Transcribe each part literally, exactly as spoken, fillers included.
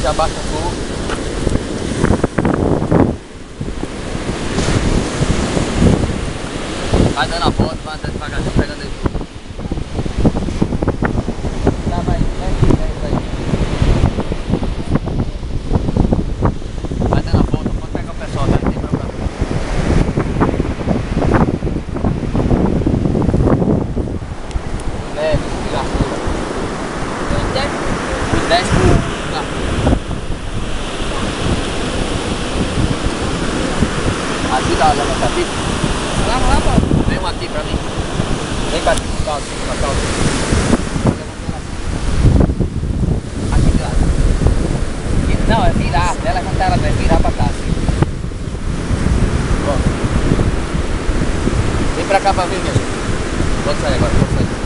abaixa o fogo. Vai dando a volta, vai andando devagarzinho, pegando ele. Tá, vai, vai, vai, vai. Vai dando a volta, pode pegar o pessoal, tá? Não tem problema. Leve, já foi. Os dez por... Ajuda a levantar aqui. Vamos lá, pô. Vem uma aqui pra mim. Vem cá, calça, com a calça. Aqui de lado. Não, é virar. Não é levantar ela, é virar pra cá. Assim. Bom. Vem pra cá pra ver, minha gente. Pode sair agora, pode sair.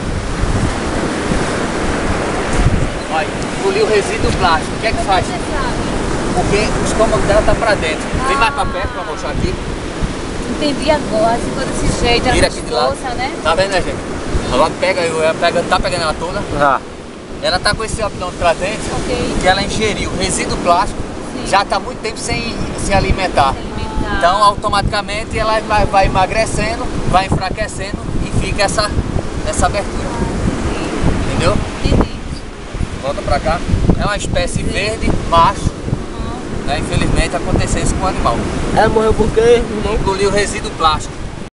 Olha, engolir o resíduo plástico. O que é que faz? Porque o estômago dela tá pra dentro. Vem mais pra perto pra mostrar aqui. Entendi agora, se for desse jeito, ela Tira aqui de lado. força, né? Tá vendo, né, gente? Agora pega, ela pega, tá pegando ela toda? Ah. Ela tá com esse abdômen pra dentro, Ok. que ela ingeriu resíduo plástico, Sim. já tá muito tempo sem se alimentar. Se alimentar. Então, automaticamente, ela vai, vai emagrecendo, vai enfraquecendo e fica essa, essa abertura. Entendeu? Entendi. Volta pra cá. É uma espécie verde, macho. Né? Infelizmente aconteceu isso com o animal. Ela morreu por quê, irmão? Engoliu resíduo plástico.